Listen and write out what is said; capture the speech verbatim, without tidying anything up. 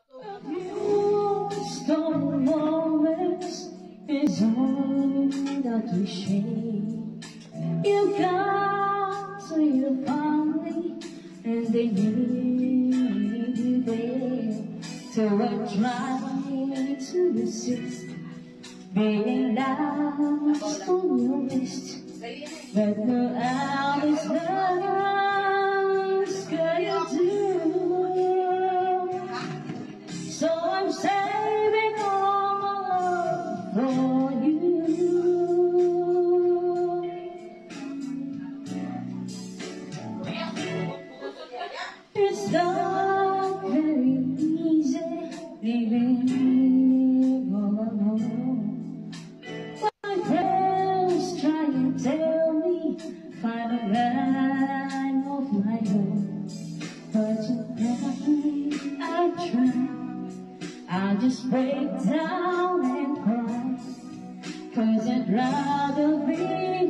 You stole moments is all that we share. You got to your family and they need you there. So I try to resist being lost on your list, but no out is nice, girl, you do. So I'm saving all my love for you. It's not very easy living all alone. My friends try and tell me find a line of my own, but tonight I try. I'll just break down and cry, 'cause I'd rather be